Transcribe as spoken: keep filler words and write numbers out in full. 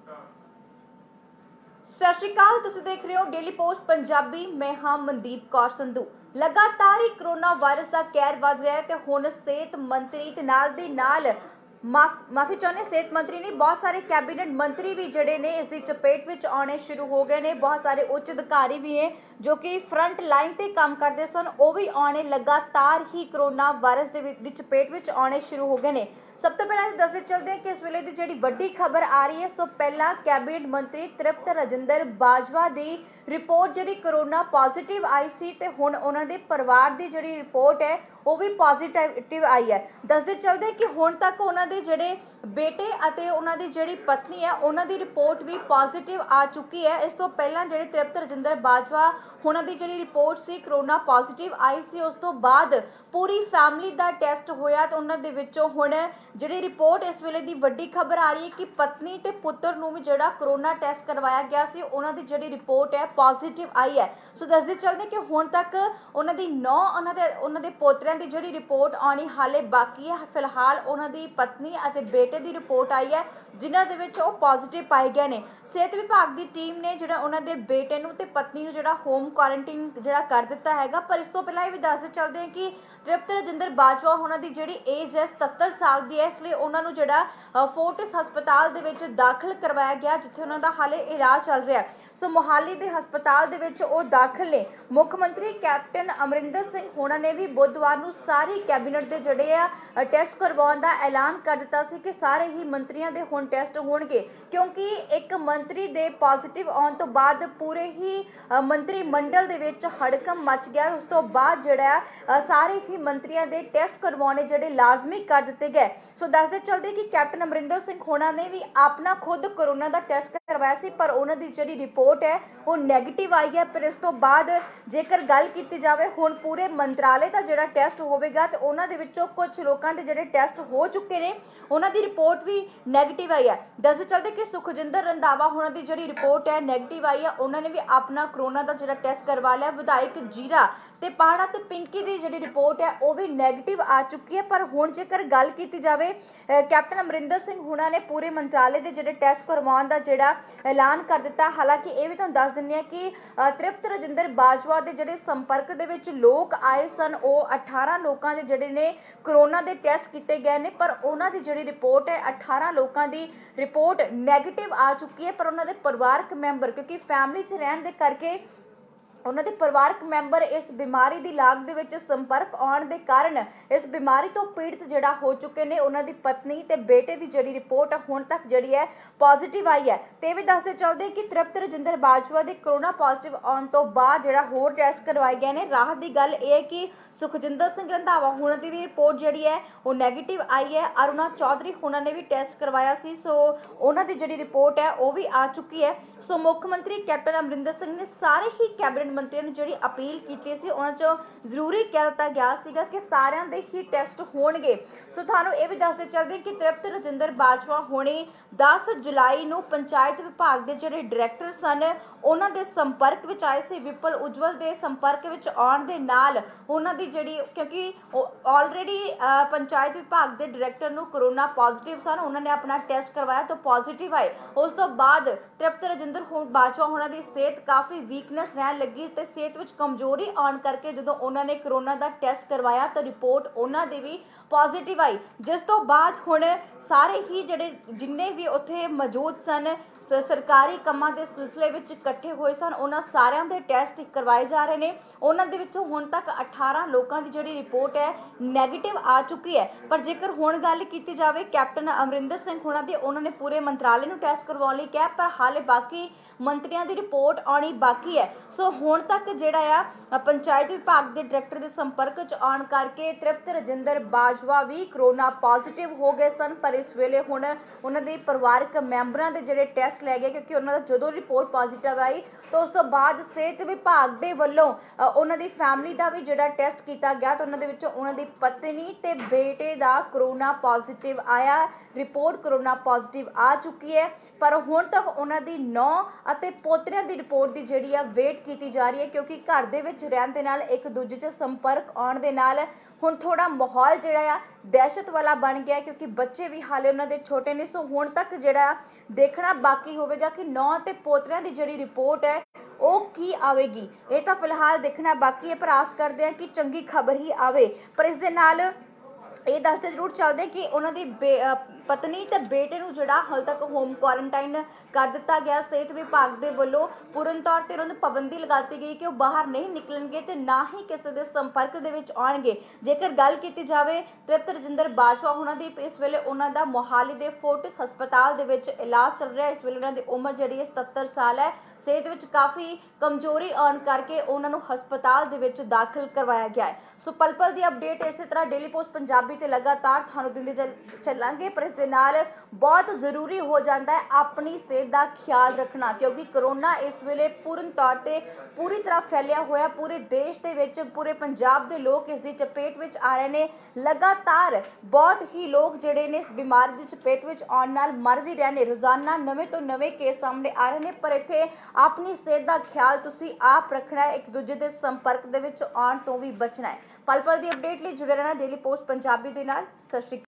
सत श्री अकाल, तुसीं देख रहे हो डेली पोस्ट पंजाबी। मैं हाँ मनदीप कौर संधू। लगातार ही कोरोना वायरस का कहर वध रहा है ते हुण सेहत मंत्री ते नाल दी नाल माफ माफी चाहने सेहत मंत्री ने बहुत सारे कैबिनेट मंत्री भी जड़े ने इसकी चपेट में आने शुरू हो गए ने। बहुत सारे उच्च अधिकारी भी ने जो कि फ्रंट लाइन ते काम करते सन, वो भी आने लगातार ही कोरोना वायरस की चपेट में आने शुरू हो गए ने। सब तो पहले दसते चलते हैं कि इस वेले की जी वड्डी खबर आ रही है। इस तो पहला कैबिनेट मंत्री तृप्त राजिंदर बाजवा की रिपोर्ट जी कोरोना पॉजिटिव आई सी ते हुण उन्हां दे परिवार की जी रिपोर्ट है वो भी पॉजिटिव आई है। दसते चलते कि हुण तक उन्होंने जोड़े बेटे अते उन्होंने जी पत्नी है उन्होंने रिपोर्ट भी पॉजिटिव आ चुकी है। इस तो पहला जी तृप्त राजिंदर बाजवा उन्होंने जी रिपोर्ट सी कोरोना पॉजिटिव आई सी, उस तो बाद पूरी फैमिली का टेस्ट होया तो उन्होंने विचों हुण जी रिपोर्ट इस वेले की वड्डी खबर आ रही है कि पत्नी ते पुत्र नूं भी जिहड़ा कोरोना टेस्ट करवाया गया सी उन्होंने जी रिपोर्ट है पॉजिटिव आई है। सो दसदे चलते कि हुण तक उन्होंने नौ उन्होंने उन्होंने पोतरियां की जी रिपोर्ट आनी हाले बाकी है। फिलहाल उन्होंने पत्नी और बेटे की रिपोर्ट आई है जिन्हां दे विच ओह पॉजिटिव पाए गए ने। सेहत विभाग की टीम ने जिहड़ा उन्होंने बेटे नूं ते पत्नी नूं जिहड़ा होम क्वारंटीन जिहड़ा कर दिता हैगा। पर इस तो पहला ये भी दसदे चलते हैं कि तृप्त राजिंदर बाजवा उन्होंने जिहड़ी एज है सतहत्तर साल की है, इसलिए उन्होंने जिहड़ा फोर्टिस हस्पताल दे विच दाखिल करवाया गया जिथे उन्हों का हाले इलाज चल रहा है। सो मोहाली के हस्पताल दे विच ओह दाखिल ने। मुख्यमंत्री कैप्टन अमरिंदर सिंह होना ने भी बुधवार नूं सारी कैबिनेट के जोड़े आ टेस्ट करवाने का ऐलान कर दिता सी कि सारे ही मंत्रियों के हुण टेस्ट होणगे, क्योंकि एक मंत्री दे पॉजिटिव आने तो बाद पूरे ही मंत्रिमंडल दे विच हड़कम मच गया। उस तो बाद जिहड़ा सारे ही मंत्रियों के टेस्ट करवाने जिहड़े लाजमी कर दिते गए। सो दसदे चलते कि कैप्टन अमरिंदर सिंह होना ने भी अपना खुद कोरोना का टेस्ट करवाया सी, पर उन्होंने जिहड़ी रिपोर्ट है वो नैगेटिव आई है। पर इस तो बाद जेकर गल की जाए हुण पूरे मंत्रालय का जिहड़ा टेस्ट होवेगा तो उन्हां दे विचों कुछ लोगों के जिहड़े टेस्ट हो चुके हैं उन्हां दी रिपोर्ट भी नैगेटिव आई है। दस चलते कि सुखजिंदर रंधावा उन्हां दी जिहड़ी रिपोर्ट है नैगेटिव आई है, उन्होंने भी अपना कोरोना का जिहड़ा टेस्ट करवा लिया। विधायक जीरा ते पहाड़ा ते पिंकी की जिहड़ी रिपोर्ट है वो भी नैगेटिव आ चुकी है। पर हुण जेकर गल की जाए कैप्टन अमरिंदर सिंह हुणा ने पूरे मंत्रालय के जिहड़े टेस्ट करवाउण दा जिहड़ा ऐलान कर दिता। हालांकि ये भी तुहानूं दस दिंदे आ कि तृप्त राजिंदर बाजवा के जिहड़े संपर्क दे विच लोग आए सन वो अठारह लोगों के जिहड़े ने कोरोना के टेस्ट किए गए हैं, पर उन्हां दी जिहड़ी रिपोर्ट है अठारह लोगों की रिपोर्ट नैगेटिव आ चुकी है। पर उन्होंने परिवारक मैंबर क्योंकि फैमिली च रहण दे करके उन्होंने परिवारक मैंबर इस बीमारी की लाग दे विच संपर्क आने के कारण इस बीमारी तो पीड़ित जिहड़ा हो चुके हैं। उन्होंने पत्नी ते बेटे की जिहड़ी रिपोर्ट हुण तक जिहड़ी है पॉजिटिव आई है। तो भी दसते चलते कि तृप्त राजिंदर बाजवा के कोरोना पॉजिटिव आने तो बाद जिहड़ा होर टेस्ट करवाए गए हैं। राहत की गल यह है कि सुखजिंदर सिंह रंधावा हुण की भी रिपोर्ट जिहड़ी है वो नैगेटिव आई है। अरुणा चौधरी हुणां ने भी टेस्ट करवाया सी, सो उन्हां दी जिहड़ी रिपोर्ट है वो भी आ चुकी है। सो मुख्यमंत्री कैप्टन अमरिंदर सिंह ने सारे ही कैबिनेट मंत्रियों ने जिहड़ी अपील की सी उन्हां चों जरूरी कह दिता गया सीगा कि सारिਆਂ ਦੇ ही टेस्ट होणगे। सो तुहानूं ये भी दसदे चलदे कि तृप्त राजिंदर बाजवा हुणे दस जुलाई नूं पंचायत विभाग के जिहड़े डायरैक्टर सन उन्हां दे संपर्क विच आए सी। विपुल उज्जवल के संपर्क विच आउण दे नाल उन्हां दी जिहड़ी क्योंकि ऑलरेडी पंचायत विभाग के डायरैक्टर नूं कोरोना पॉजिटिव सन, उन्होंने अपना टेस्ट करवाया तो पॉजिटिव आए। उस तो बाद तृप्त राजिंदर बाजवा उन्हां दी सेहत काफ़ी वीकनेस रहन लगी ते सेहत विच कमजोरी आने करके जो उन्होंने कोरोना का टेस्ट करवाया तो रिपोर्ट उन्होंने भी पॉजिटिव आई, जिस तो बाद हुण सारे ही जिहड़े जिन्ने भी उत्थे मौजूद सन सरकारी कामां के सिलसिले विच इकट्ठे हुए सन उन्हां सारिਆਂ ਦੇ टेस्ट करवाए जा रहे हैं। उन्हां दे विचों हुण तक अठारह लोगों की जिहड़ी रिपोर्ट है नैगेटिव आ चुकी है। पर जेकर हुण गल की जाए कैप्टन अमरिंदर सिंह हुणां दी उन्होंने पूरे मंत्रालय नूं टेस्ट करवाउण लई कहा, पर हाले बाकी मंत्रियों की रिपोर्ट आनी बाकी है। सो हुण तक जिहड़ा आ पंचायत विभाग के डायरैक्टर के संपर्क च आउण करके तृप्त राजिंदर बाजवा भी कोरोना पॉजिटिव हो गए सन। पर इस वेले हुण उन्हां दे परिवारक मैंबरां दे जिहड़े टेस्ट लै गए क्योंकि उन्होंने जो रिपोर्ट पॉजिटिव आई तो उस तो बाद सेहत विभाग के वलों उन्होंने फैमिली का भी जो टेस्ट किया गया तो उन्होंने उन्होंने पत्नी ते बेटे का कोरोना पॉजिटिव आया। रिपोर्ट कोरोना पॉजिटिव आ चुकी है, पर हुण तक उन्होंने नौ और पोतरियां की रिपोर्ट की जी वेट की जा रही है, क्योंकि घर दे विच रहण दे नाल एक दूजे च संपर्क आउण दे नाल ਹੁਣ ਥੋੜਾ ਮਾਹੌਲ ਜਿਹੜਾ ਆ ਦਹਿਸ਼ਤ ਵਾਲਾ ਬਣ ਗਿਆ, ਕਿਉਂਕਿ ਬੱਚੇ ਵੀ ਹਾਲੇ ਉਹਨਾਂ ਦੇ ਛੋਟੇ ਨੇ। ਸੋ ਹੁਣ ਤੱਕ ਜਿਹੜਾ ਦੇਖਣਾ ਬਾਕੀ ਹੋਵੇਗਾ ਕਿ ਨੌਂ ਤੇ ਪੋਤਰਿਆਂ ਦੀ ਜਿਹੜੀ ਰਿਪੋਰਟ ਹੈ ਉਹ ਕੀ ਆਵੇਗੀ। ਇਹ ਤਾਂ ਫਿਲਹਾਲ ਦੇਖਣਾ ਬਾਕੀ ਹੈ, ਪਰ ਆਸ ਕਰਦੇ ਹਾਂ ਕਿ ਚੰਗੀ ਖਬਰ ਹੀ ਆਵੇ। ਪਰ ਇਸ ਦੇ ਨਾਲ ਇਹ ਦੱਸਦੇ ਜ਼ਰੂਰ ਚੱਲਦੇ ਕਿ ਉਹਨਾਂ ਦੀ ਪਤਨੀ ਤੇ ਬੇਟੇ ਨੂੰ ਜਿਹੜਾ ਹਾਲ ਤੱਕ ਹੋਮ ਕੁਆਰੰਟਾਈਨ ਕਰ ਦਿੱਤਾ ਗਿਆ। ਸਿਹਤ ਵਿਭਾਗ ਦੇ ਵੱਲੋਂ ਪੂਰਨ ਤੌਰ ਤੇ ਉਹਨਾਂ ਨੂੰ ਪਾਬੰਦੀ ਲਗਾਤੀ ਗਈ ਕਿ ਉਹ ਬਾਹਰ ਨਹੀਂ ਨਿਕਲਣਗੇ ਤੇ ਨਾ ਹੀ ਕਿਸੇ ਦੇ ਸੰਪਰਕ ਦੇ ਵਿੱਚ ਆਉਣਗੇ। ਜੇਕਰ ਗੱਲ ਕੀਤੀ ਜਾਵੇ ਤ੍ਰਿਪਤ ਰਜਿੰਦਰ ਬਾਜਵਾ ਉਹਨਾਂ ਦੀ, ਇਸ ਵੇਲੇ ਉਹਨਾਂ ਦਾ ਮੋਹਾਲੀ ਦੇ ਫੋਰਟਿਸ ਹਸਪਤਾਲ ਦੇ ਵਿੱਚ ਇਲਾਜ ਚੱਲ ਰਿਹਾ। ਇਸ ਵੇਲੇ ਉਹਨਾਂ ਦੀ ਉਮਰ ਜਿਹੜੀ ਹੈ ਸਤੱਤਰ ਸਾਲ ਹੈ। ਸਿਹਤ ਵਿੱਚ ਕਾਫੀ ਕਮਜ਼ੋਰੀ ਆਉਣ ਕਰਕੇ ਉਹਨਾਂ ਨੂੰ ਹਸਪਤਾਲ ਦੇ ਵਿੱਚ ਦਾਖਲ ਕਰਵਾਇਆ ਗਿਆ ਹੈ। ਸੋ ਪਲ ਪਲ ਦੀ ਅਪਡੇਟ ਇਸੇ ਤਰ੍ਹਾਂ ਡੇਲੀ ਪੋਸਟ ਪੰਜਾਬੀ ਤੇ ਲਗਾਤਾਰ ਤੁਹਾਨੂੰ ਦਿੰਦੇ ਚੱਲਾਂਗੇ। ਪਰ ਇਸ ਦੇ ਨਾਲ ਬਹੁਤ ਜ਼ਰੂਰੀ ਹੋ ਜਾਂਦਾ ਹੈ ਆਪਣੀ ਸਿਹਤ ਦਾ ਖਿਆਲ ਰੱਖਣਾ, ਕਿਉਂਕਿ ਕਰੋਨਾ ਇਸ ਵੇਲੇ ਪੂਰਨ ਤੌਰ ਤੇ ਪੂਰੀ ਤਰ੍ਹਾਂ ਫੈਲਿਆ ਹੋਇਆ। ਪੂਰੇ ਦੇਸ਼ ਦੇ ਵਿੱਚ, ਪੂਰੇ ਪੰਜਾਬ ਦੇ ਲੋਕ ਇਸ ਦੀ ਚਪੇਟ ਵਿੱਚ ਆ ਰਹੇ ਨੇ। ਲਗਾਤਾਰ ਬਹੁਤ ਹੀ ਲੋਕ ਜਿਹੜੇ ਨੇ ਇਸ ਬਿਮਾਰੀ ਦੀ ਚਪੇਟ ਵਿੱਚ ਆਉਣ ਨਾਲ ਮਰ ਵੀ ਰਹੇ ਨੇ। ਰੋਜ਼ਾਨਾ ਨਵੇਂ ਤੋਂ ਨਵੇਂ ਕੇਸ ਸਾਹਮਣੇ ਆ ਰਹੇ ਨੇ। ਪਰ ਇੱਥੇ ਆਪਣੀ ਸਿਹਤ ਦਾ ਖਿਆਲ ਤੁਸੀਂ ਆਪ ਰੱਖਣਾ ਹੈ, ਇੱਕ ਦੂਜੇ ਦੇ ਸੰਪਰਕ ਦੇ ਵਿੱਚ ਆਉਣ ਤੋਂ ਵੀ ਬਚਣਾ ਹੈ। ਪਲ ਪਲ ਦੀ ਅਪਡੇਟ ਲਈ ਜੁੜੇ ਰਹਿਣਾ ਡੇਲੀ ਪੋਸਟ ਪੰਜਾਬੀ ਦੇ ਨਾਲ। ਸਤਿ ਸ਼੍ਰੀ ਅਕਾਲ।